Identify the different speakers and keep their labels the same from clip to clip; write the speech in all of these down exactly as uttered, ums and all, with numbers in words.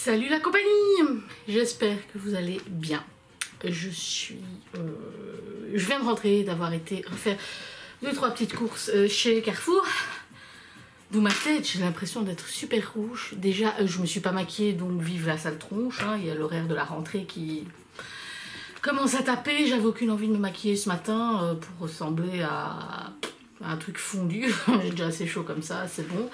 Speaker 1: Salut la compagnie, j'espère que vous allez bien. Je suis... Euh, je viens de rentrer, d'avoir été refaire deux trois petites courses chez Carrefour. D'où ma tête, j'ai l'impression d'être super rouge. Déjà, je me suis pas maquillée, donc vive la sale tronche. Hein. Il y a l'horaire de la rentrée qui commence à taper. J'avais aucune envie de me maquiller ce matin euh, pour ressembler à, à un truc fondu. J'ai déjà assez chaud comme ça, c'est bon.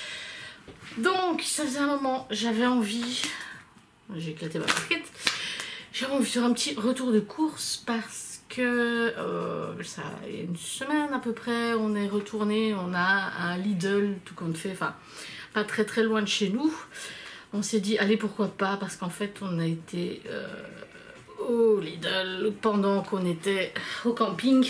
Speaker 1: Donc, ça faisait un moment, j'avais envie, j'ai éclaté ma barquette, j'avais envie de faire un petit retour de course parce que euh, ça, il y a une semaine à peu près, on est retourné, on a un Lidl, tout compte fait, enfin, pas très très loin de chez nous. On s'est dit, allez, pourquoi pas, parce qu'en fait, on a été euh, au Lidl pendant qu'on était au camping.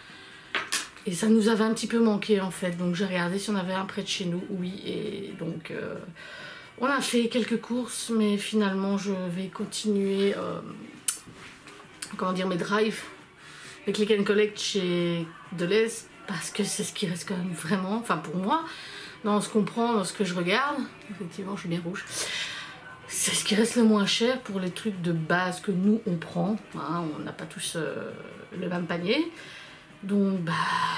Speaker 1: Et ça nous avait un petit peu manqué en fait, donc j'ai regardé si on avait un près de chez nous, oui, et donc euh, on a fait quelques courses, mais finalement je vais continuer, euh, comment dire, mes drives, les click and collect chez Deleuze, parce que c'est ce qui reste quand même vraiment, enfin pour moi, dans ce qu'on prend, dans ce que je regarde, effectivement je suis bien rouge, c'est ce qui reste le moins cher pour les trucs de base que nous on prend, hein, on n'a pas tous euh, le même panier. Donc bah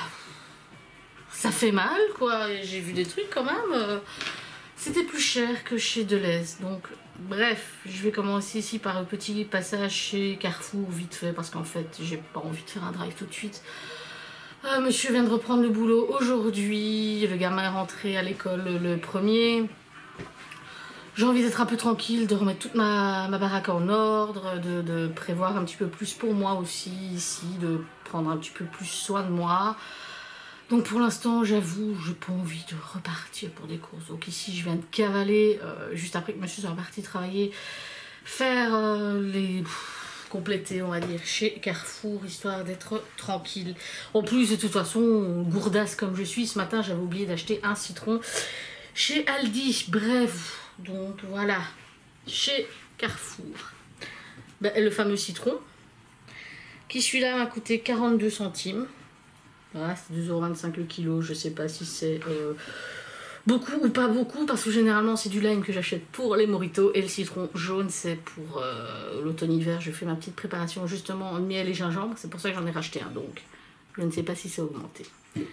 Speaker 1: ça fait mal quoi, j'ai vu des trucs quand même, euh, c'était plus cher que chez Deleuze. Donc bref, je vais commencer ici par un petit passage chez Carrefour vite fait parce qu'en fait j'ai pas envie de faire un drive tout de suite. Euh, monsieur vient de reprendre le boulot aujourd'hui, le gamin est rentré à l'école le premier. J'ai envie d'être un peu tranquille, de remettre toute ma, ma baraque en ordre, de, de prévoir un petit peu plus pour moi aussi ici, de prendre un petit peu plus soin de moi. Donc pour l'instant, j'avoue, j'ai pas envie de repartir pour des courses. Donc ici, je viens de cavaler, euh, juste après que monsieur soit parti travailler, faire euh, les... Pff, compléter, on va dire, chez Carrefour, histoire d'être tranquille. En plus, de toute façon, gourdasse comme je suis, ce matin, j'avais oublié d'acheter un citron chez Aldi. Bref... Donc voilà, chez Carrefour, ben, le fameux citron, qui celui-là m'a coûté quarante-deux centimes. Voilà, c'est deux euros vingt-cinq le kilo, je sais pas si c'est euh, beaucoup ou pas beaucoup, parce que généralement c'est du lime que j'achète pour les mojitos, et le citron jaune c'est pour euh, l'automne-hiver. Je fais ma petite préparation justement en miel et gingembre, c'est pour ça que j'en ai racheté un, donc je ne sais pas si c'est augmenté.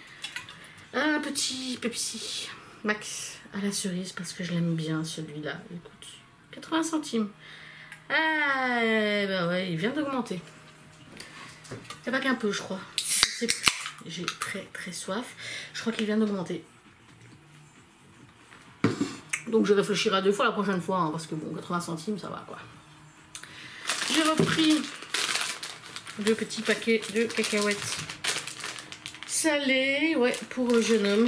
Speaker 1: Un petit Pepsi Max à la cerise parce que je l'aime bien celui-là. Il coûte quatre-vingts centimes. Ah bah ouais, il vient d'augmenter. C'est pas qu'un peu, je crois. J'ai très très soif. Je crois qu'il vient d'augmenter. Donc je réfléchirai à deux fois la prochaine fois hein, parce que bon, quatre-vingts centimes ça va quoi. J'ai repris deux petits paquets de cacahuètes salées, ouais, pour le jeune homme.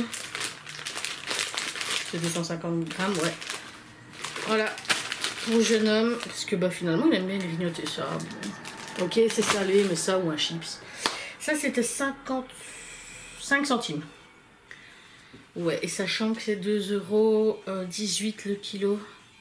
Speaker 1: deux cent cinquante grammes, ouais. Voilà, pour le jeune homme, parce que bah finalement il aime bien grignoter ça. Bon. Ok, c'est salé, mais ça ou un chips. Ça c'était cinquante-cinq centimes. Ouais, et sachant que c'est deux euros dix-huit le kilo.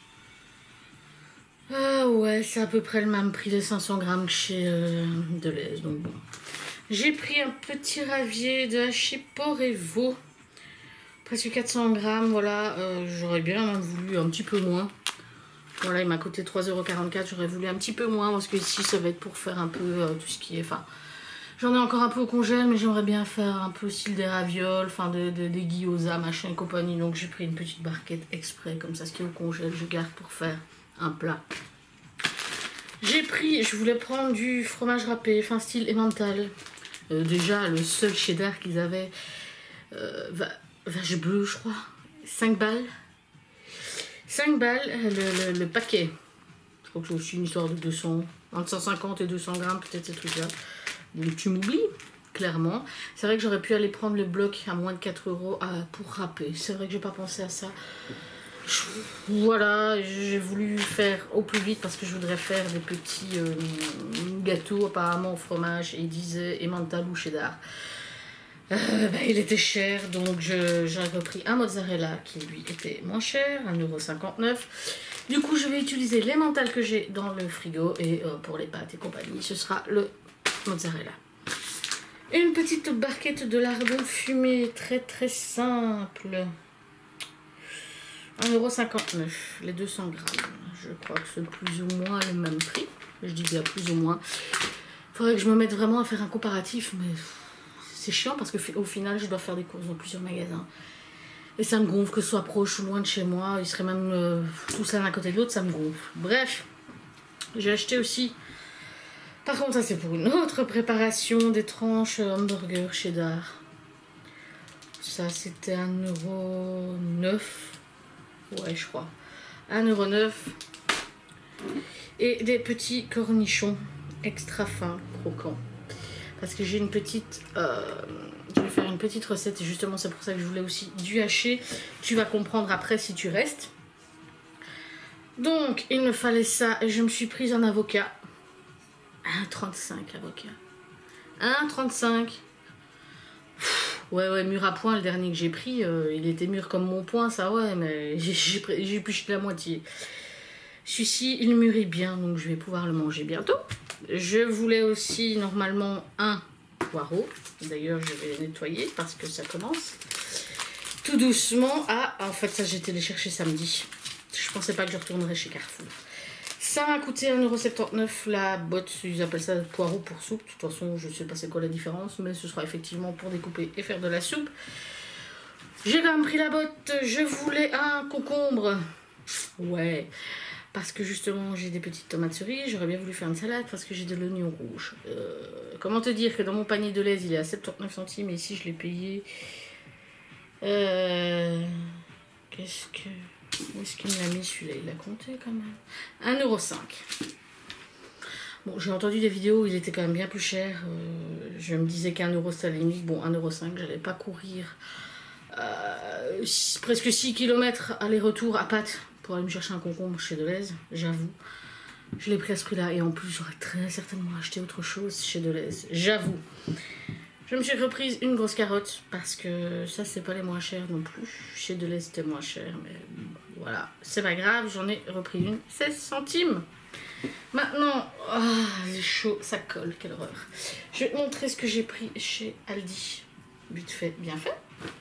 Speaker 1: Ah ouais, c'est à peu près le même prix de cinq cents grammes que chez euh, Deleuze, donc bon. J'ai pris un petit ravier de chez Porevo. Presque quatre cents grammes, voilà, euh, j'aurais bien voulu un petit peu moins. Voilà, il m'a coûté trois euros quarante-quatre, j'aurais voulu un petit peu moins parce que ici ça va être pour faire un peu euh, tout ce qui est... Enfin, j'en ai encore un peu au congèle, mais j'aimerais bien faire un peu style des ravioles, enfin de, de, des gyoza, machin et compagnie. Donc j'ai pris une petite barquette exprès, comme ça ce qui est au congèle, je garde pour faire un plat. J'ai pris, je voulais prendre du fromage râpé, enfin style emmental. Euh, déjà, le seul cheddar qu'ils avaient... Euh, va, vache bleue je crois, cinq balles, cinq balles le, le, le paquet. Je crois que c'est aussi une histoire de deux cents, entre cent cinquante et deux cents grammes peut-être ces trucs là. Donc tu m'oublies clairement. C'est vrai que j'aurais pu aller prendre le bloc à moins de quatre euros pour râper, c'est vrai que j'ai pas pensé à ça. Je, voilà, j'ai voulu faire au plus vite parce que je voudrais faire des petits euh, gâteaux apparemment au fromage et ils disaient emmental ou cheddar. Euh, bah, il était cher, donc j'ai repris un mozzarella qui lui était moins cher, un euro cinquante-neuf. Du coup, je vais utiliser l'emmental que j'ai dans le frigo et euh, pour les pâtes et compagnie, ce sera le mozzarella. Une petite barquette de lardons fumés, très très simple. un euro cinquante-neuf, les deux cents grammes. Je crois que c'est plus ou moins le même prix. Je dis bien plus ou moins. Il faudrait que je me mette vraiment à faire un comparatif, mais c'est chiant parce qu'au final, je dois faire des courses dans plusieurs magasins. Et ça me gonfle, que ce soit proche ou loin de chez moi. Ils seraient même euh, tous l'un à côté de l'autre, ça me gonfle. Bref, j'ai acheté aussi... Par contre, ça c'est pour une autre préparation, des tranches hamburger cheddar. Ça c'était un euro neuf. Ouais, je crois. un euro neuf. Et des petits cornichons extra fins, croquants. Parce que j'ai une petite... Euh, je vais faire une petite recette et justement c'est pour ça que je voulais aussi du hacher. Tu vas comprendre après si tu restes. Donc il me fallait ça et je me suis prise un avocat. un euro trente-cinq l'avocat. un euro trente-cinq. Ouais, ouais, mûr à point, le dernier que j'ai pris, euh, il était mûr comme mon poing, ça ouais, mais j'ai épluché la moitié. Celui-ci, il mûrit bien, donc je vais pouvoir le manger bientôt. Je voulais aussi, normalement, un poireau. D'ailleurs, je vais les nettoyer parce que ça commence tout doucement. Ah, en fait, ça, j'étais les chercher samedi. Je pensais pas que je retournerais chez Carrefour. Ça m'a coûté un euro soixante-dix-neuf la botte, ils appellent ça poireau pour soupe. De toute façon, je sais pas c'est quoi la différence, mais ce sera effectivement pour découper et faire de la soupe. J'ai quand même pris la botte, je voulais un concombre. Ouais, parce que justement j'ai des petites tomates cerises, j'aurais bien voulu faire une salade parce que j'ai de l'oignon rouge. Euh, comment te dire que dans mon panier de lait, il est à soixante-dix-neuf centimes et ici je l'ai payé... Euh... Qu'est-ce que... Où est-ce qu'il me l'a mis celui-là? Il l'a compté quand même. un euro cinq. Bon, j'ai entendu des vidéos où il était quand même bien plus cher. Euh, je me disais qu'un euro c'était la limite. Bon, un euro cinq, j'allais pas courir euh, presque six kilomètres aller-retour à Pâtes pour aller me chercher un concombre chez Deleuze, j'avoue. Je l'ai pris à ce prix-là et en plus j'aurais très certainement acheté autre chose chez Deleuze, j'avoue. Je me suis reprise une grosse carotte parce que ça c'est pas les moins chers non plus. Chez Deleuze c'était moins cher, mais voilà, c'est pas grave, j'en ai repris une, seize centimes. Maintenant, oh, c'est chaud, ça colle, quelle horreur. Je vais te montrer ce que j'ai pris chez Aldi. Vite fait, bien fait.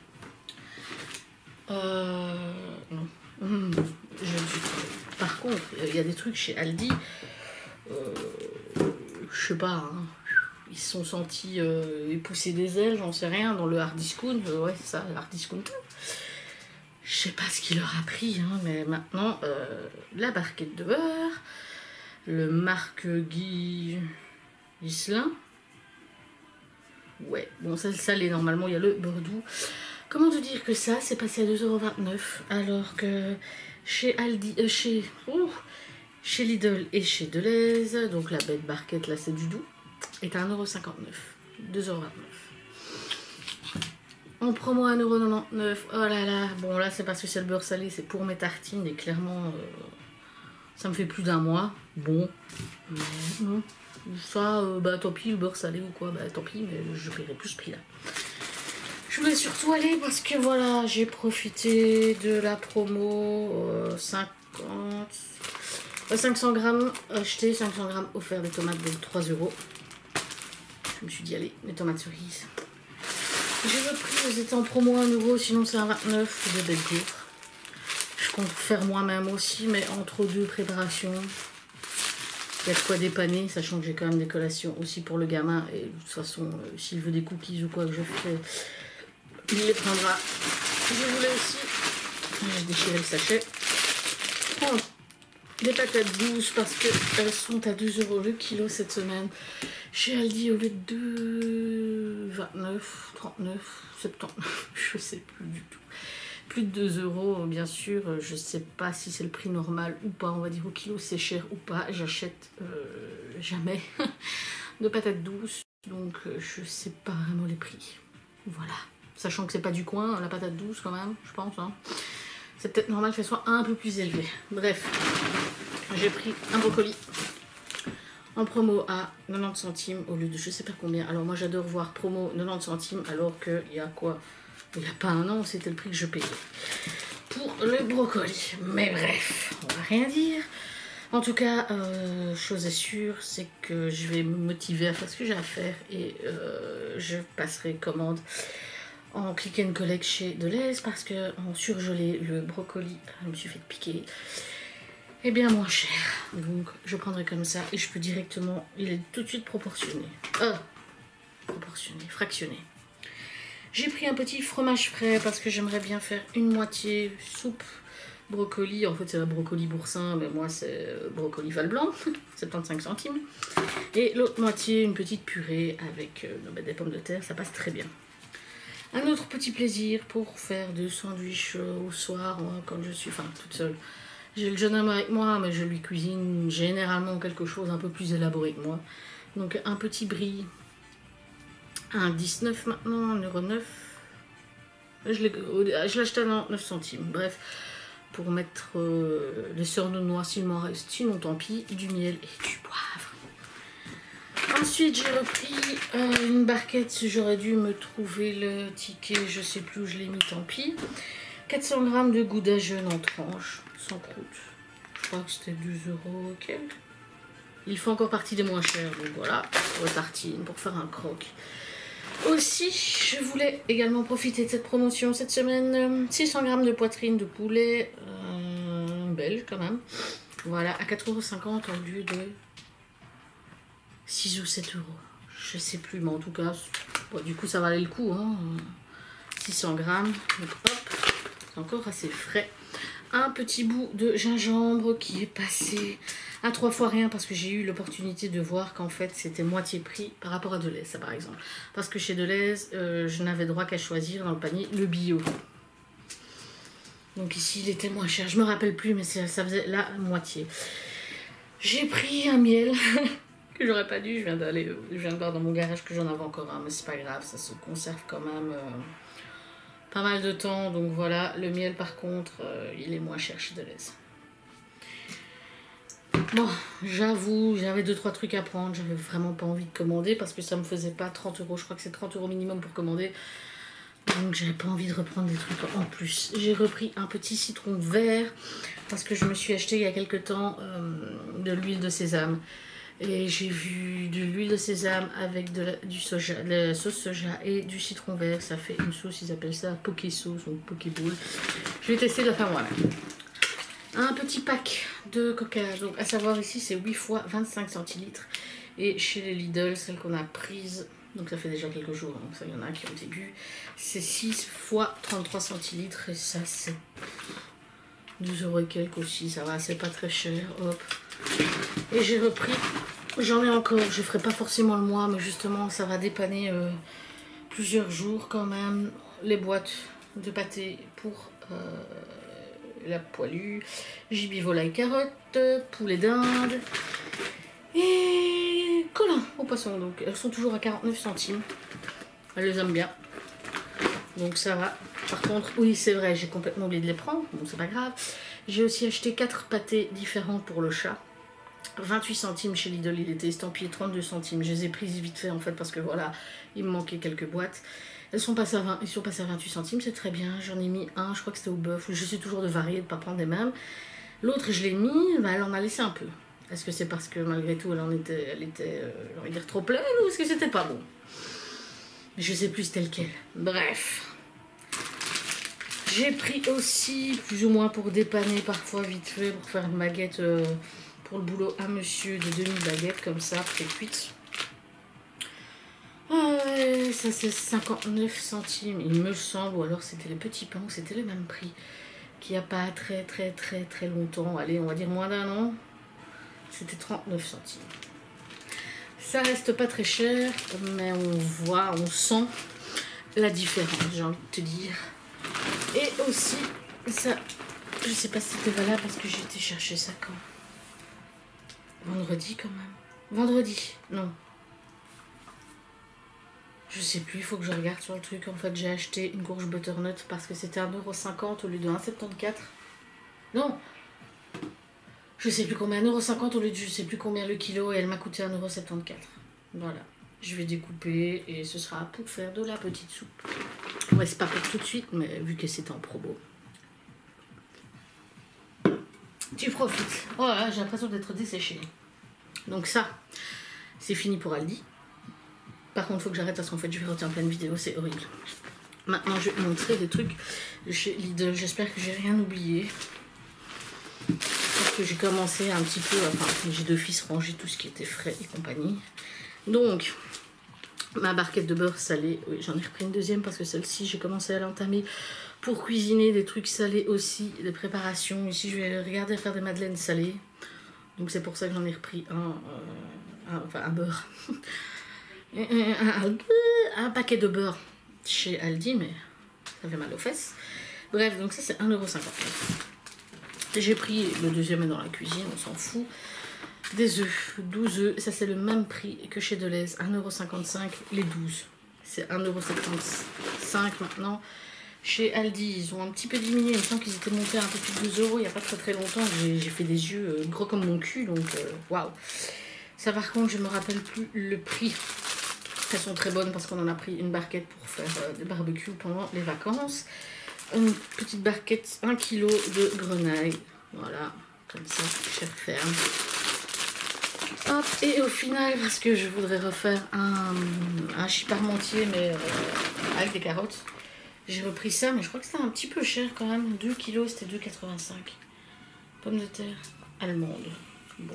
Speaker 1: Euh, non. Mmh, je suis... Par contre, il y a des trucs chez Aldi, euh, je sais pas, hein. Ils se sont sentis euh, pousser des ailes, j'en sais rien, dans le hard discount. Euh, ouais, c'est ça, le hard discount. Je sais pas ce qu'il leur a pris, hein, mais maintenant, euh, la barquette de beurre, le marque Guy Islin. Ouais, bon, ça, ça l'est normalement, il y a le beurre doux. Comment te dire que ça, c'est passé à deux euros vingt-neuf, alors que chez Aldi, euh, chez, oh, chez Lidl et chez Deleuze, donc la bête barquette, là, c'est du doux, est à un euro cinquante-neuf, deux euros vingt-neuf. En promo un euro quatre-vingt-dix-neuf, oh là là, bon là c'est parce que c'est le beurre salé, c'est pour mes tartines et clairement euh, ça me fait plus d'un mois, bon, mais non, ça euh, bah tant pis, le beurre salé ou quoi, bah tant pis, mais je paierai plus ce prix là. Je voulais surtout aller parce que voilà, j'ai profité de la promo euh, cinquante, euh, cinq cents grammes acheté, cinq cents grammes offert, des tomates de trois euros. Je me suis dit allez, les tomates cerises. J'ai repris, elles étaient en promo un euro, sinon c'est un vingt-neuf, de belles gaufres. Je compte faire moi-même aussi, mais entre deux préparations, il y a de quoi dépanner, sachant que j'ai quand même des collations aussi pour le gamin. Et de toute façon, euh, s'il veut des cookies ou quoi que je fais, il les prendra. Je voulais aussi, j'ai déchiré le sachet, prendre des patates douces parce qu'elles sont à deux euros le kilo cette semaine. Chez Aldi, au lieu de deux vingt-neuf, trente-neuf, soixante-dix-neuf, je sais plus du tout. Plus de deux euros, bien sûr. Je sais pas si c'est le prix normal ou pas. On va dire au kilo, c'est cher ou pas. J'achète euh, jamais de patates douces. Donc, euh, je sais pas vraiment les prix. Voilà. Sachant que c'est pas du coin, la patate douce quand même, je pense. Hein. C'est peut-être normal qu'elle soit un peu plus élevée. Bref, j'ai pris un brocoli en promo à quatre-vingt-dix centimes au lieu de je sais pas combien. Alors moi j'adore voir promo quatre-vingt-dix centimes alors qu'il y a quoi, il n'y a pas un an c'était le prix que je payais pour le brocoli. Mais bref, on va rien dire. En tout cas, euh, chose est sûre, c'est que je vais me motiver à faire ce que j'ai à faire et euh, je passerai commande en click and collect chez Deleuze parce que en surgelé le brocoli, je me suis fait piquer, est bien moins cher. Donc je prendrai comme ça et je peux directement, il est tout de suite proportionné. Euh, proportionné, fractionné. J'ai pris un petit fromage frais parce que j'aimerais bien faire une moitié soupe brocoli. En fait c'est la brocoli boursin, mais moi c'est brocoli val blanc, soixante-quinze centimes. Et l'autre moitié, une petite purée avec euh, bah, des pommes de terre, ça passe très bien. Un autre petit plaisir pour faire des sandwichs euh, au soir, moi, quand je suis enfin, toute seule. J'ai le jeune homme avec moi, mais je lui cuisine généralement quelque chose un peu plus élaboré que moi. Donc un petit brie, un dix-neuf maintenant, un euro neuf. Je l'ai acheté à neuf centimes. Bref, pour mettre euh, les sœurs de noix, s'il m'en reste, sinon tant pis, du miel et du poivre. Ensuite, j'ai repris euh, une barquette. J'aurais dû me trouver le ticket, je sais plus où je l'ai mis, tant pis. quatre cents grammes de gouda jaune en tranches, sans croûte. Je crois que c'était douze euros quelques. Il fait encore partie des moins chers, donc voilà, pour la tartine, pour faire un croque. Aussi, je voulais également profiter de cette promotion cette semaine. six cents grammes de poitrine de poulet, euh, belge quand même. Voilà, à quatre euros cinquante au lieu de six ou sept euros. Je sais plus, mais en tout cas, bon, du coup, ça valait le coup. Hein. six cents grammes, donc hop, c'est encore assez frais. Un petit bout de gingembre qui est passé à trois fois rien parce que j'ai eu l'opportunité de voir qu'en fait c'était moitié prix par rapport à Deleuze, ça par exemple. Parce que chez Deleuze, euh, je n'avais droit qu'à choisir dans le panier le bio. Donc ici il était moins cher, je me rappelle plus, mais ça, ça faisait la moitié. J'ai pris un miel que j'aurais pas dû, je viens d'aller, je viens de voir dans mon garage que j'en avais encore un, mais c'est pas grave, ça se conserve quand même euh, pas mal de temps. Donc voilà, le miel par contre, euh, il est moins cher chez Deleuze. Bon, j'avoue, j'avais deux trois trucs à prendre, j'avais vraiment pas envie de commander parce que ça me faisait pas trente euros, je crois que c'est trente euros minimum pour commander. Donc j'avais pas envie de reprendre des trucs en plus. J'ai repris un petit citron vert parce que je me suis acheté il y a quelques temps euh, de l'huile de sésame. Et j'ai vu de l'huile de sésame avec de la, du soja, de la sauce soja et du citron vert. Ça fait une sauce, ils appellent ça poké sauce ou pokéball. Je vais tester de la faire moi-même. Un petit pack de coca, donc à savoir ici c'est huit fois vingt-cinq centilitres. Et chez les Lidl, celle qu'on a prise, donc ça fait déjà quelques jours, donc ça il y en a qui ont été bu, c'est six fois trente-trois centilitres et ça c'est douze euros et quelques aussi, ça va, c'est pas très cher, hop. Et j'ai repris, j'en ai encore, je ferai pas forcément le mois, mais justement ça va dépanner euh, plusieurs jours quand même, les boîtes de pâté pour euh, la poilue, gibier, volaille, carotte, poulet d'Inde et colin au poisson. Donc elles sont toujours à quarante-neuf centimes, elle les aime bien, donc ça va. Par contre, oui c'est vrai, j'ai complètement oublié de les prendre, bon c'est pas grave. J'ai aussi acheté quatre pâtés différents pour le chat, vingt-huit centimes chez Lidl, il était estampillé trente-deux centimes. Je les ai prises vite fait en fait parce que voilà, il me manquait quelques boîtes. Elles sont passées à, vingt, ils sont passées à vingt-huit centimes, c'est très bien. J'en ai mis un, je crois que c'était au bœuf. Je suis toujours de varier, de ne pas prendre les mêmes. L'autre, je l'ai mis, bah, elle en a laissé un peu. Est-ce que c'est parce que malgré tout, elle en était, elle était euh, j'ai envie de dire, trop pleine ou est-ce que c'était pas bon? Je sais plus c'était lequel. Bref. J'ai pris aussi, plus ou moins pour dépanner parfois vite fait, pour faire une baguette euh, pour le boulot à monsieur, de demi-baguettes comme ça, pré-cuites. Euh, ça c'est cinquante-neuf centimes, il me semble, ou alors c'était les petits pains, c'était le même prix, qu'il n'y a pas très très très très longtemps, allez on va dire moins d'un an, c'était trente-neuf centimes. Ça reste pas très cher, mais on voit, on sent la différence, j'ai envie de te dire. Et aussi, ça, je sais pas si c'était valable parce que j'ai été chercher ça quand? Vendredi quand même. Vendredi, non. Je sais plus, il faut que je regarde sur le truc. En fait, j'ai acheté une courge butternut parce que c'était un euro cinquante au lieu de un euro soixante-quatorze. Non, je sais plus combien, un euro cinquante au lieu de je sais plus combien le kilo et elle m'a coûté un euro soixante-quatorze. Voilà, je vais découper et ce sera pour faire de la petite soupe. Ouais, c'est pas pour tout de suite, mais vu que c'est en promo. Tu profites. Oh là, j'ai l'impression d'être desséchée. Donc ça, c'est fini pour Aldi. Par contre, il faut que j'arrête parce qu'en fait, je vais retirer en pleine vidéo, c'est horrible. Maintenant, je vais vous montrer des trucs chez Lidl. J'espère que j'ai rien oublié. Parce que j'ai commencé un petit peu, enfin, j'ai d'office rangé tout ce qui était frais et compagnie. Donc, ma barquette de beurre salé, oui, j'en ai repris une deuxième parce que celle-ci, j'ai commencé à l'entamer pour cuisiner des trucs salés aussi, des préparations. Ici, je vais regarder à faire des madeleines salées. Donc, c'est pour ça que j'en ai repris un, euh, un, enfin, un beurre. un, un, un paquet de beurre chez Aldi, mais ça fait mal aux fesses. Bref, donc ça, c'est un euro cinquante-neuf. J'ai pris le deuxième est dans la cuisine, on s'en fout. Des œufs, douze œufs, ça c'est le même prix que chez Deleuze, un euro cinquante-cinq les douze. C'est un euro soixante-quinze maintenant. Chez Aldi, ils ont un petit peu diminué, il me semble qu'ils étaient montés à un peu plus de deux euros il n'y a pas très très longtemps. J'ai fait des yeux euh, gros comme mon cul, donc waouh. Wow. Ça par contre, je me rappelle plus le prix. Elles sont très bonnes parce qu'on en a pris une barquette pour faire euh, des barbecues pendant les vacances. Une petite barquette, un kilo de grenaille. Voilà, comme ça, chair ferme. Hop, et au final, parce que je voudrais refaire un, un chip parmentier, mais euh, avec des carottes, j'ai repris ça, mais je crois que c'était un petit peu cher quand même. deux kilos, c'était deux quatre-vingt-cinq. Pommes de terre allemandes. Bon.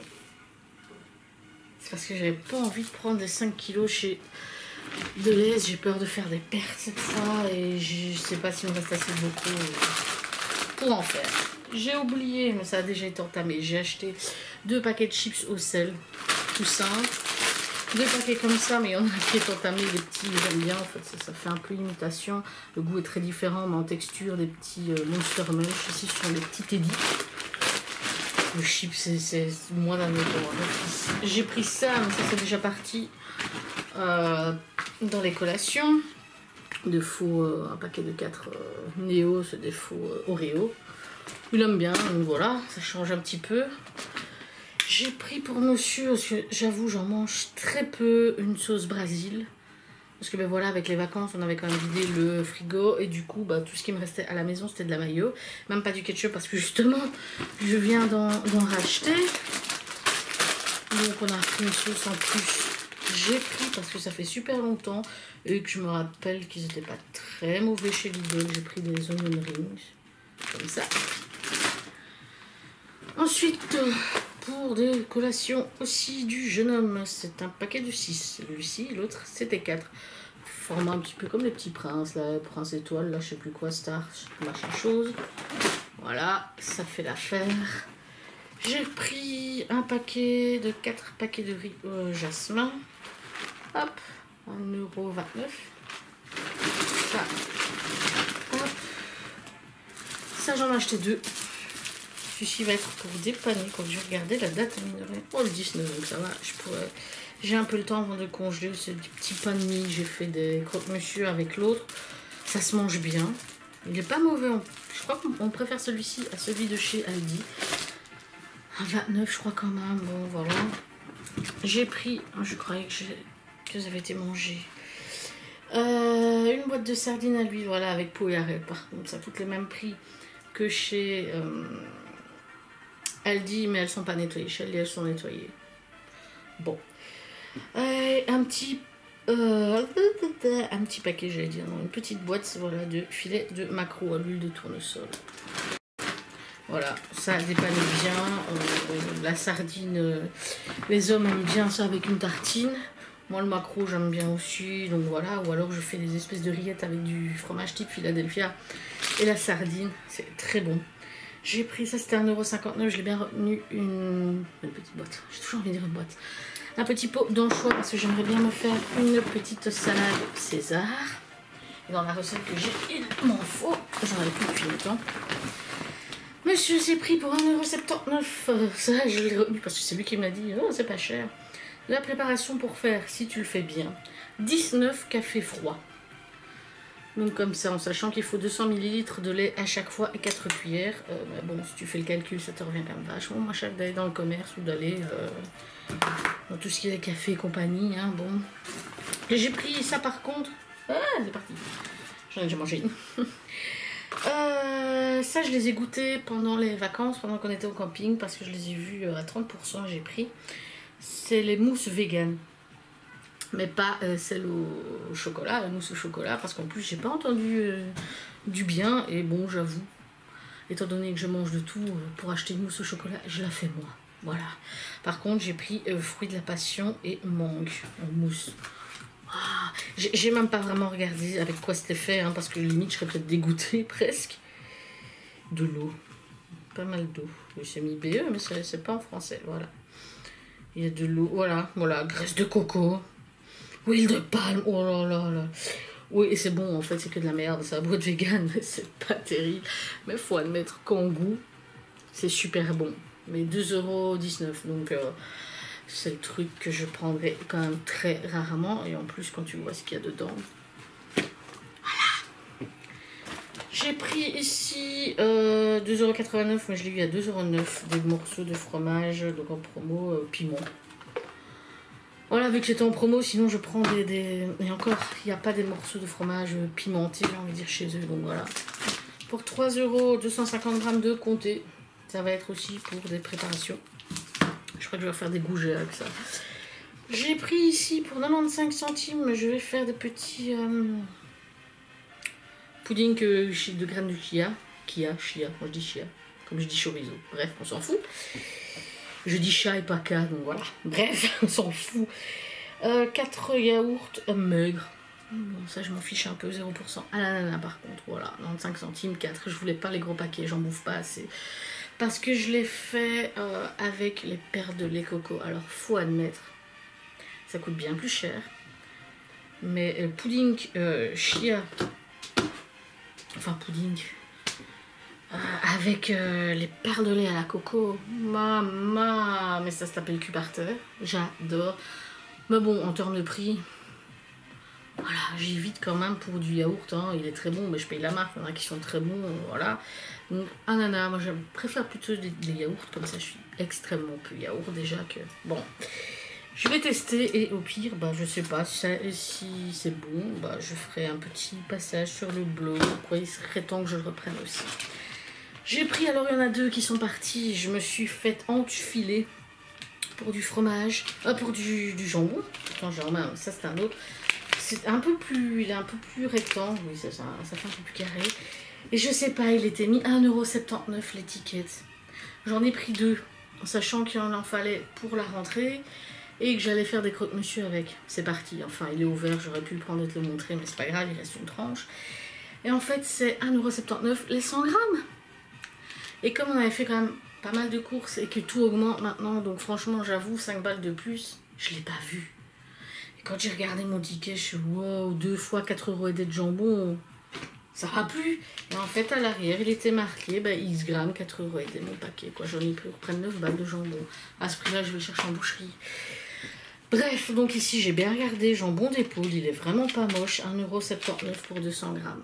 Speaker 1: C'est parce que j'avais pas envie de prendre des cinq kilos chez Deleuze. J'ai peur de faire des pertes cette fois et je sais pas s'il me reste assez beaucoup pour en faire. J'ai oublié, mais ça a déjà été entamé. J'ai acheté deux paquets de chips au sel, tout simple. Deux paquets comme ça, mais il y en a qui est entamé, des petits, j'aime bien en fait, ça, ça fait un peu imitation. Le goût est très différent, mais en texture, des petits euh, Monster Munch. Ici, ce sont des petits Teddy. Le chip, c'est moins d'un euro. J'ai pris ça, mais ça c'est déjà parti euh, dans les collations. De faux, euh, un paquet de quatre euh, Néo, c'est des faux euh, Oreo. Il aime bien, donc voilà, ça change un petit peu. J'ai pris pour monsieur, parce que j'avoue, j'en mange très peu, une sauce Brésil. Parce que ben voilà, avec les vacances, on avait quand même vidé le frigo. Et du coup, bah, tout ce qui me restait à la maison, c'était de la mayo. Même pas du ketchup, parce que justement, je viens d'en racheter. Donc on a pris une sauce en plus. J'ai pris, parce que ça fait super longtemps, et que je me rappelle qu'ils n'étaient pas très mauvais chez Lidl. J'ai pris des onion rings, comme ça. Ensuite, pour des collations aussi du jeune homme, c'est un paquet de six. Celui-ci, l'autre, c'était quatre. Format un petit peu comme les petits princes, là, prince étoile, là, je sais plus quoi, star, machin chose. Voilà, ça fait l'affaire. J'ai pris un paquet de quatre paquets de riz euh, jasmin. Hop, un euro vingt-neuf. Ça, hop. Ça, j'en ai acheté deux. Celui-ci va être pour dépanner quand je regardais la date. Oh, le dix-neuf, donc ça va. Je pourrais. J'ai un peu le temps avant de congeler. C'est des petits pains de mie. J'ai fait des croque-monsieur avec l'autre. Ça se mange bien. Il n'est pas mauvais. Je crois qu'on préfère celui-ci à celui de chez Aldi. Un vingt-neuf, je crois quand même. Bon, voilà. J'ai pris. Je croyais que, que ça avait été mangé. Euh, une boîte de sardines à l'huile, voilà, avec peau et arrêt. Par contre, ça coûte le même prix que chez euh, Aldi, mais elles sont pas nettoyées. Chez Aldi, elles sont nettoyées. Bon. Euh, un petit euh, un petit paquet, j'allais dire, non, une petite boîte, voilà, de filet de maquereau à l'huile de tournesol. Voilà, ça dépanne bien. Euh, la sardine, euh, les hommes aiment bien ça avec une tartine. Moi, le maquereau, j'aime bien aussi. Donc voilà, ou alors je fais des espèces de rillettes avec du fromage type Philadelphia et la sardine. C'est très bon. J'ai pris ça, c'était un euro cinquante-neuf. Je l'ai bien retenu, une... une petite boîte. J'ai toujours envie de dire une boîte. Un petit pot d'anchois parce que j'aimerais bien me faire une petite salade César. Et dans la recette que j'ai, il m'en faut. J'en avais plus depuis longtemps. Monsieur s'est pris pour un euro soixante-dix-neuf. Euh, ça, je l'ai retenu parce que c'est lui qui m'a dit oh, c'est pas cher. La préparation pour faire, si tu le fais bien, dix-neuf cafés froids. Donc comme ça, en sachant qu'il faut deux cents millilitres de lait à chaque fois et quatre cuillères. Euh, bah bon, si tu fais le calcul, ça te revient quand même vachement moins cher d'aller dans le commerce ou d'aller euh, dans tout ce qui est café et compagnie. Hein, bon. J'ai pris ça par contre. Ah, c'est parti. J'en ai déjà mangé une. euh, ça, je les ai goûtés pendant les vacances, pendant qu'on était au camping, parce que je les ai vus à trente pour cent, j'ai pris. C'est les mousses vegan. mais pas euh, celle au chocolat, la mousse au chocolat, parce qu'en plus j'ai pas entendu euh, du bien, et bon j'avoue, étant donné que je mange de tout, euh, pour acheter une mousse au chocolat, je la fais moi, voilà. Par contre j'ai pris euh, fruit de la passion et mangue en mousse. Ah, j'ai même pas vraiment regardé avec quoi c'était fait, hein, parce que limite je serais peut-être dégoûtée presque. De l'eau, pas mal d'eau, oui c'est mis B E mais c'est pas en français, voilà. Il y a de l'eau, voilà, voilà, graisse de coco. Huile de palme, oh là là là. Oui, et c'est bon, en fait, c'est que de la merde. Ça a beau être vegan, mais c'est pas terrible. Mais faut admettre qu'en goût, c'est super bon. Mais deux euros dix-neuf, donc euh, c'est le truc que je prendrais quand même très rarement. Et en plus, quand tu vois ce qu'il y a dedans. Voilà. J'ai pris ici euh, deux euros quatre-vingt-neuf, mais je l'ai eu à deux euros neuf, des morceaux de fromage, donc en promo, euh, piment. Voilà, vu que j'étais en promo, sinon je prends des... des... Et encore, il n'y a pas des morceaux de fromage pimentés, j'ai envie de dire, chez eux. Donc voilà. Pour trois euros, deux cent cinquante grammes de comté. Ça va être aussi pour des préparations. Je crois que je vais faire des gougères avec ça. J'ai pris ici pour quatre-vingt-quinze centimes, je vais faire des petits euh, puddings de graines de chia. Kia, chia, moi je dis chia. Comme je dis chorizo. Bref, on s'en fout. Je dis chat et pas cas, donc voilà. Bref, on s'en fout. Euh, quatre yaourts euh, maigres. Bon, ça, je m'en fiche un peu, zéro pour cent. Ah là là là, par contre, voilà. quatre-vingt-quinze centimes, quatre. Je voulais pas les gros paquets, j'en bouffe pas assez. Parce que je l'ai fait euh, avec les perles de lait coco. Alors, faut admettre, ça coûte bien plus cher. Mais le pudding euh, chia, enfin pudding, euh, avec euh, les perles de lait à la coco, maman, mais ça se tapait le cul par terre. J'adore. Mais bon, en termes de prix, voilà, j'évite quand même pour du yaourt, hein. Il est très bon, mais je paye la marque, il y en a qui sont très bons, voilà. Donc, ananas, moi je préfère plutôt des, des yaourts, comme ça je suis extrêmement peu yaourt déjà que... Bon, je vais tester et au pire, bah, je sais pas si, si c'est bon, bah, je ferai un petit passage sur le blog, quoi, il serait temps que je le reprenne aussi. J'ai pris, alors il y en a deux qui sont partis, je me suis fait enfiler pour du fromage, euh, pour du, du jambon. Attends, genre, ça c'est un autre. C'est un peu plus, il est un peu plus rectangle, oui, ça, ça, ça fait un peu plus carré. Et je sais pas, il était mis un euro soixante-dix-neuf l'étiquette. J'en ai pris deux, en sachant qu'il en fallait pour la rentrée et que j'allais faire des croque-monsieur avec. C'est parti, enfin il est ouvert, j'aurais pu le prendre et te le montrer, mais c'est pas grave, il reste une tranche. Et en fait, c'est un euro soixante-dix-neuf les cent grammes. Et comme on avait fait quand même pas mal de courses et que tout augmente maintenant, donc franchement, j'avoue, cinq balles de plus, je l'ai pas vu. Et quand j'ai regardé mon ticket, je suis wow, deux fois quatre euros et des de jambon, ça va plus. Et en fait, à l'arrière, il était marqué bah, X grammes, quatre euros et des mon paquet, quoi. J'en ai pris pour prendre neuf balles de jambon. À ce prix-là, je vais le chercher en boucherie. Bref, donc ici, j'ai bien regardé, jambon d'épaule, il est vraiment pas moche, un euro soixante-dix-neuf pour deux cents grammes.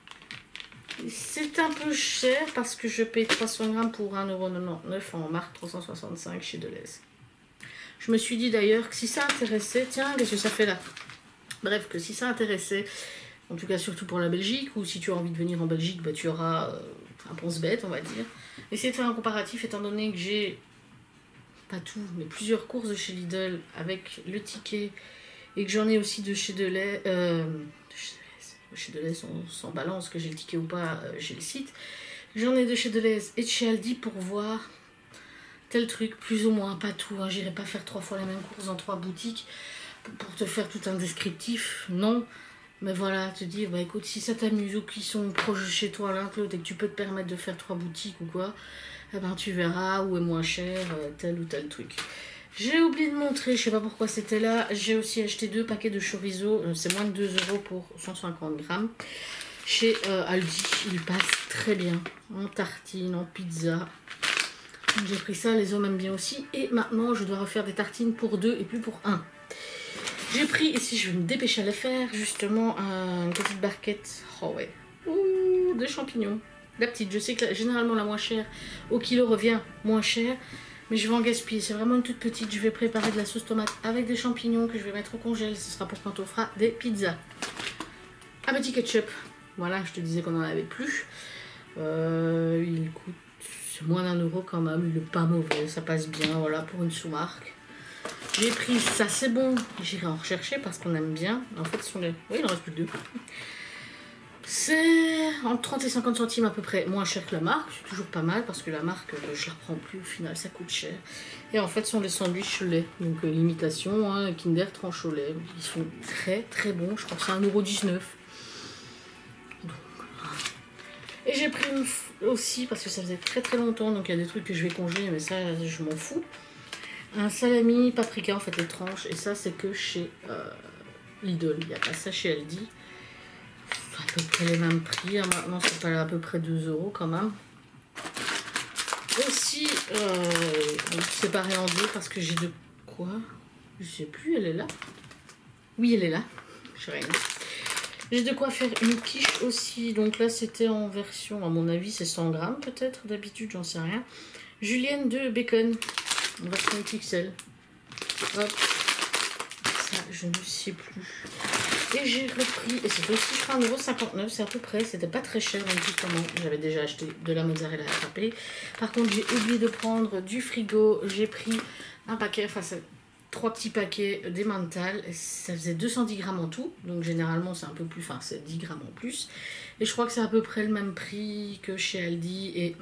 Speaker 1: C'est un peu cher parce que je paye trois cents grammes pour un euro quatre-vingt-dix-neuf en marque trois cent soixante-cinq chez Deleuze. Je me suis dit d'ailleurs que si ça intéressait, tiens, qu'est-ce que ça fait là? Bref, que si ça intéressait, en tout cas surtout pour la Belgique, ou si tu as envie de venir en Belgique, bah, tu auras euh, un pense-bête, on va dire. Essayez de faire un comparatif étant donné que j'ai, pas tout, mais plusieurs courses de chez Lidl avec le ticket et que j'en ai aussi de chez Deleuze. Euh, Chez Deleuze, on s'en balance, que j'ai le ticket ou pas, euh, j'ai le site. J'en ai de chez Deleuze et de chez Aldi pour voir tel truc, plus ou moins, pas tout. Hein. J'irai pas faire trois fois la même course dans trois boutiques pour, pour te faire tout un descriptif, non. Mais voilà, te dire, bah écoute, si ça t'amuse ou qu'ils sont proches de chez toi l'un que l'autre et que tu peux te permettre de faire trois boutiques ou quoi, eh ben tu verras où est moins cher, euh, tel ou tel truc. J'ai oublié de montrer, je sais pas pourquoi c'était là, j'ai aussi acheté deux paquets de chorizo, euh, c'est moins de deux euros pour cent cinquante grammes. Chez euh, Aldi, il passe très bien, en tartine, en pizza. J'ai pris ça, les hommes aiment bien aussi. Et maintenant, je dois refaire des tartines pour deux et plus pour un. J'ai pris, ici je vais me dépêcher à les faire, justement, une petite barquette, oh ouais, ouh, de champignons. La petite, je sais que la, généralement la moins chère, au kilo revient moins cher. Mais je vais en gaspiller, c'est vraiment une toute petite. Je vais préparer de la sauce tomate avec des champignons que je vais mettre au congèle. Ce sera pour quand on fera des pizzas. Un petit ketchup. Voilà, je te disais qu'on n'en avait plus. Euh, il coûte moins d'un euro quand même. Il n'est pas mauvais, ça passe bien. Voilà, pour une sous-marque. J'ai pris ça, c'est bon. J'irai en rechercher parce qu'on aime bien. En fait, ce sont les... Oui, il en reste plus que deux. C'est entre trente et cinquante centimes à peu près moins cher que la marque. C'est toujours pas mal parce que la marque, je la prends plus. Au final, ça coûte cher. Et en fait, ce sont des sandwichs au lait. Donc, euh, l'imitation, hein, Kinder tranche au lait. Ils sont très très bons. Je crois que c'est un euro dix-neuf. Donc, et j'ai pris une aussi parce que ça faisait très très longtemps. Donc, il y a des trucs que je vais congeler, mais ça, je m'en fous. Un salami paprika, en fait, les tranches. Et ça, c'est que chez euh, Lidl. Il n'y a pas ça chez Aldi. À peu près les mêmes prix. Hein. Maintenant, c'est pas à peu près deux euros quand même. Aussi, euh, séparé en deux parce que j'ai de quoi? Je sais plus, elle est là. Oui, elle est là. Je sais rien. J'ai de quoi faire une quiche aussi. Donc là, c'était en version, à mon avis, c'est cent grammes peut-être. D'habitude, j'en sais rien. Julienne de bacon. En version X X L. Hop. Ça, je ne sais plus. Et j'ai repris, et c'était aussi je crois un euro cinquante-neuf, c'est à peu près, c'était pas très cher donc justement, j'avais déjà acheté de la mozzarella râpée. Par contre j'ai oublié de prendre du frigo, j'ai pris un paquet, enfin c'est trois petits paquets d'emmental, ça faisait deux cent dix grammes en tout, donc généralement c'est un peu plus, enfin c'est dix grammes en plus. Et je crois que c'est à peu près le même prix que chez Aldi et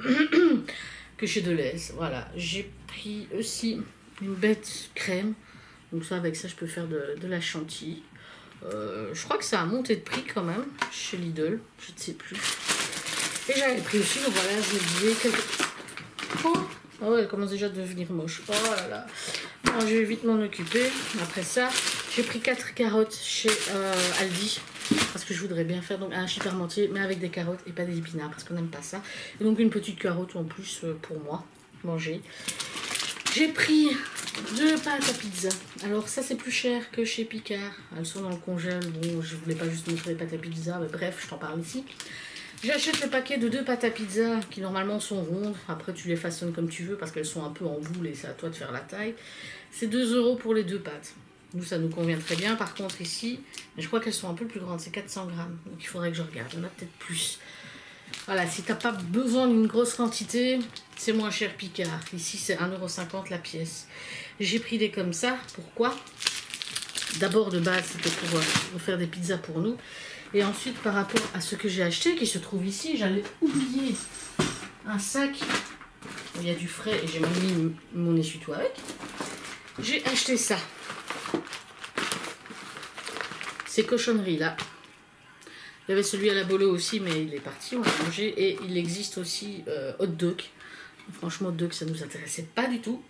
Speaker 1: que chez Deleuze, voilà. J'ai pris aussi une bête crème, donc ça avec ça je peux faire de, de la chantilly. Euh, je crois que ça a monté de prix quand même chez Lidl, je ne sais plus. Et j'avais pris aussi, donc voilà, je disais quelques... Oh, ah ouais, elle commence déjà à devenir moche. Oh là là. Bon, je vais vite m'en occuper. Après ça, j'ai pris quatre carottes chez euh, Aldi. Parce que je voudrais bien faire donc un chip parmentier, mais avec des carottes et pas des épinards, parce qu'on n'aime pas ça. Et donc une petite carotte en plus euh, pour moi, manger. J'ai pris deux pâtes à pizza. Alors ça c'est plus cher que chez Picard. Elles sont dans le congèle. Bon, je voulais pas juste montrer les pâtes à pizza, mais bref, je t'en parle ici. J'achète le paquet de deux pâtes à pizza qui normalement sont rondes. Après tu les façonnes comme tu veux parce qu'elles sont un peu en boule et c'est à toi de faire la taille. C'est deux euros pour les deux pâtes. Nous ça nous convient très bien. Par contre ici, je crois qu'elles sont un peu plus grandes. C'est quatre cents grammes. Donc il faudrait que je regarde. Il y en a peut-être plus. Voilà, si t'as pas besoin d'une grosse quantité, c'est moins cher Picard. Ici, c'est un euro cinquante la pièce. J'ai pris des comme ça. Pourquoi? D'abord, de base, c'était pour euh, faire des pizzas pour nous. Et ensuite, par rapport à ce que j'ai acheté, qui se trouve ici, j'allais oublier un sac où il y a du frais et j'ai même mis mon essuie-tout avec. J'ai acheté ça. Ces cochonneries-là. Il y avait celui à la bolo aussi, mais il est parti, on l'a mangé. Et il existe aussi euh, hot dog. Franchement, hot dog, ça nous intéressait pas du tout.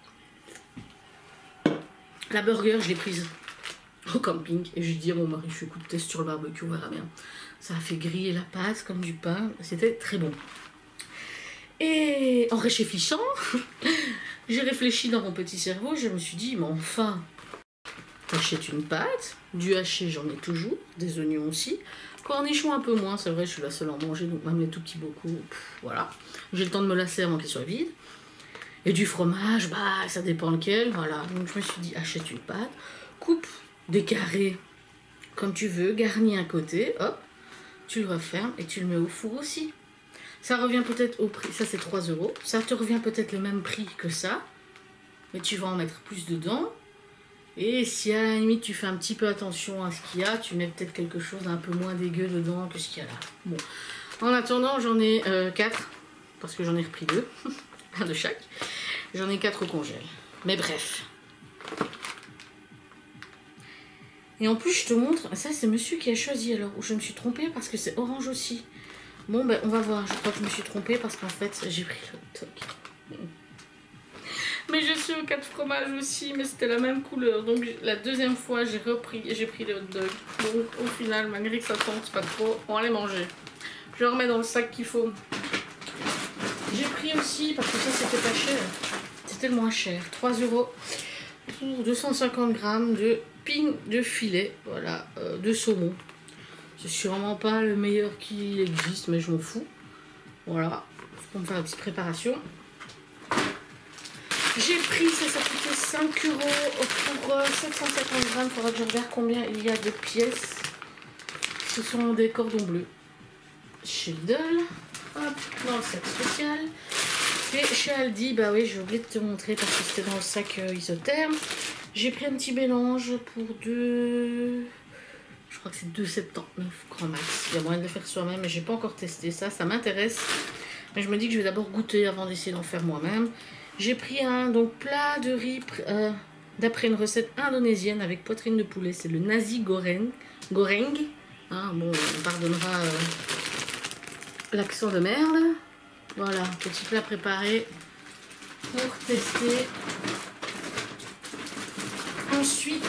Speaker 1: La burger, je l'ai prise au camping. Et je dis à mon mari, je fais coup de test sur le barbecue, on verra bien. Ça a fait griller la pâte comme du pain. C'était très bon. Et en réfléchissant, j'ai réfléchi dans mon petit cerveau. Je me suis dit, mais enfin, t'achètes une pâte. Du haché, j'en ai toujours. Des oignons aussi. Cornichons un peu moins, c'est vrai, je suis la seule à en manger, donc même les tout petits beaucoup, pff, voilà. J'ai le temps de me lasser avant qu'il soit vide. Et du fromage, bah ça dépend lequel, voilà. Donc je me suis dit, achète une pâte, coupe des carrés comme tu veux, garnis un côté, hop, tu le refermes et tu le mets au four aussi. Ça revient peut-être au prix, ça c'est trois euros, ça te revient peut-être le même prix que ça, mais tu vas en mettre plus dedans. Et si à la limite tu fais un petit peu attention à ce qu'il y a, tu mets peut-être quelque chose d'un peu moins dégueu dedans que ce qu'il y a là. Bon, en attendant j'en ai euh, quatre, parce que j'en ai repris deux, un de chaque. J'en ai quatre au congèle. Mais bref. Et en plus je te montre, ça c'est monsieur qui a choisi alors, où je me suis trompée parce que c'est orange aussi. Bon ben on va voir, je crois que je me suis trompée parce qu'en fait j'ai pris le hot dog. Mais je suis au quatre fromages aussi, mais c'était la même couleur. Donc la deuxième fois, j'ai repris et j'ai pris les hot dogs. Donc au final, malgré que ça tente pas trop, on va les manger. Je le remets dans le sac qu'il faut. J'ai pris aussi, parce que ça c'était pas cher, c'était le moins cher, trois euros pour deux cent cinquante grammes de ping de filet, voilà, euh, de saumon. C'est sûrement pas le meilleur qui existe, mais je m'en fous. Voilà, pour me faire une petite préparation. J'ai pris, ça, ça coûtait cinq euros pour euh, sept cent cinquante grammes. Il faudra que je regarde combien il y a de pièces. Ce sont des cordons bleus. Chez Lidl, hop, dans le sac spécial. Et chez Aldi, bah oui, j'ai oublié de te montrer parce que c'était dans le sac euh, isotherme. J'ai pris un petit mélange pour deux... Je crois que c'est deux virgule soixante-dix-neuf grand max. Il y a moyen de le faire soi-même, mais j'ai pas encore testé ça. Ça m'intéresse. Mais je me dis que je vais d'abord goûter avant d'essayer d'en faire moi-même. J'ai pris un donc, plat de riz euh, d'après une recette indonésienne avec poitrine de poulet. C'est le nasi goreng. Goreng. Hein, bon, on pardonnera euh, l'accent de merde. Voilà, petit plat préparé pour tester. Ensuite,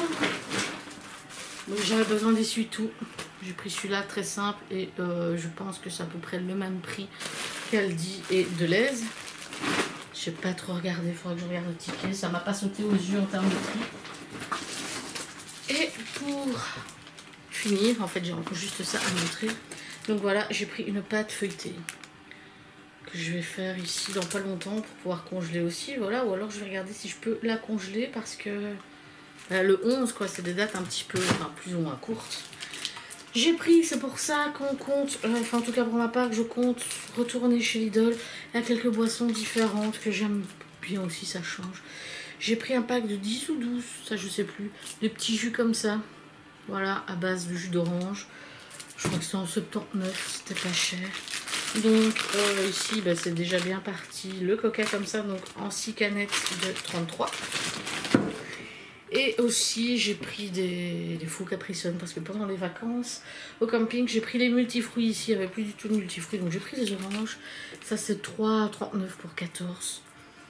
Speaker 1: j'avais besoin d'essuie-tout. J'ai pris celui-là très simple et euh, je pense que c'est à peu près le même prix qu'Aldi et Deleuze. Je sais pas trop regarder, il faudrait que je regarde le ticket. Ça m'a pas sauté aux yeux en termes de prix. Et pour finir, en fait j'ai encore juste ça à montrer. Donc voilà, j'ai pris une pâte feuilletée que je vais faire ici dans pas longtemps pour pouvoir congeler aussi. Voilà, ou alors je vais regarder si je peux la congeler parce que euh, le onze quoi, c'est des dates un petit peu, enfin plus ou moins courtes. J'ai pris, c'est pour ça qu'on compte, euh, enfin en tout cas pour ma part, que je compte retourner chez Lidl. Il y a quelques boissons différentes que j'aime bien aussi, ça change. J'ai pris un pack de dix ou douze, ça je sais plus, de petits jus comme ça. Voilà, à base de jus d'orange. Je crois que c'est en soixante-dix-neuf, c'était pas cher. Donc euh, ici, bah, c'est déjà bien parti. Le coca comme ça, donc en six canettes de trente-trois. Et aussi, j'ai pris des, des faux Capri-Sun parce que pendant les vacances au camping, j'ai pris les multifruits ici. Il n'y avait plus du tout de multifruits, donc j'ai pris des oranges. Ça, c'est trois trente-neuf pour quatorze.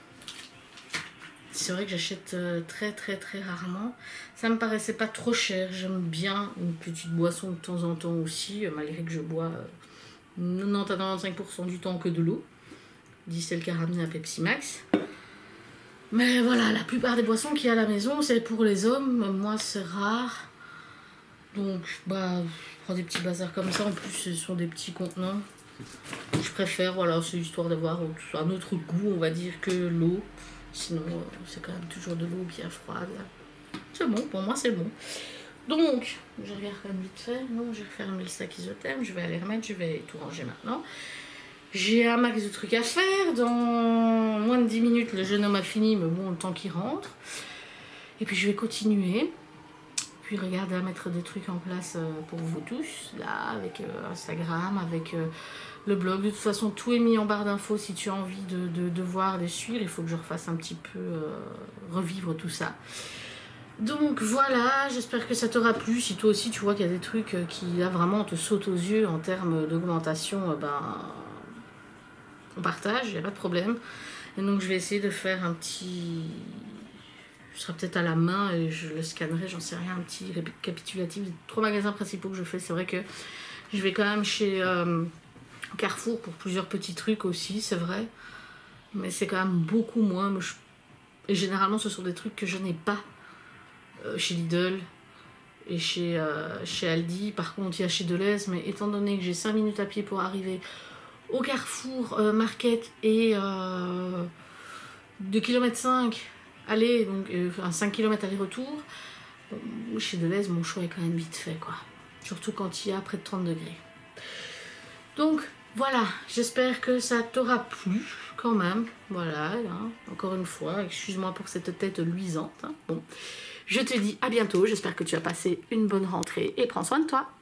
Speaker 1: C'est vrai que j'achète très très très rarement. Ça me paraissait pas trop cher. J'aime bien une petite boisson de temps en temps aussi, malgré que je bois quatre-vingt-dix à quatre-vingt-quinze pour cent du temps que de l'eau. Dis celle qui a ramené un Pepsi Max. Mais voilà, la plupart des boissons qu'il y a à la maison, c'est pour les hommes. Moi, c'est rare. Donc, bah, je prends des petits bazars comme ça. En plus, ce sont des petits contenants. Je préfère, voilà, c'est histoire d'avoir un autre goût, on va dire, que l'eau. Sinon, euh, c'est quand même toujours de l'eau bien froide. C'est bon, pour moi, c'est bon. Donc, je regarde quand même vite fait. Non, j'ai refermé le sac isotherme. Je vais aller remettre, je vais tout ranger maintenant. J'ai un max de trucs à faire. Dans moins de dix minutes, le jeune homme a fini, mais bon, le temps qu'il rentre. Et puis, je vais continuer. Puis, regarder à mettre des trucs en place pour vous tous. Là, avec euh, Instagram, avec euh, le blog. De toute façon, tout est mis en barre d'infos si tu as envie de, de, de voir, de suivre. Il faut que je refasse un petit peu euh, revivre tout ça. Donc voilà, j'espère que ça t'aura plu. Si toi aussi tu vois qu'il y a des trucs qui là vraiment te sautent aux yeux en termes d'augmentation, ben on partage, il n'y a pas de problème. Et donc je vais essayer de faire un petit... Je serai peut-être à la main et je le scannerai, j'en sais rien, un petit récapitulatif des trois magasins principaux que je fais. C'est vrai que je vais quand même chez euh, Carrefour pour plusieurs petits trucs aussi, c'est vrai. Mais c'est quand même beaucoup moins. Je... Et généralement ce sont des trucs que je n'ai pas. Euh, chez Lidl et chez, euh, chez Aldi. Par contre il y a chez Deleuze, mais étant donné que j'ai cinq minutes à pied pour arriver au Carrefour euh, Market et euh, deux virgule cinq kilomètres aller, donc euh, cinq kilomètres aller-retour, bon, chez Deleuze mon choix est quand même vite fait quoi, surtout quand il y a près de trente degrés. Donc voilà, j'espère que ça t'aura plu quand même. Voilà, hein, encore une fois, excuse-moi pour cette tête luisante, hein. Bon, je te dis à bientôt, j'espère que tu as passé une bonne rentrée et prends soin de toi.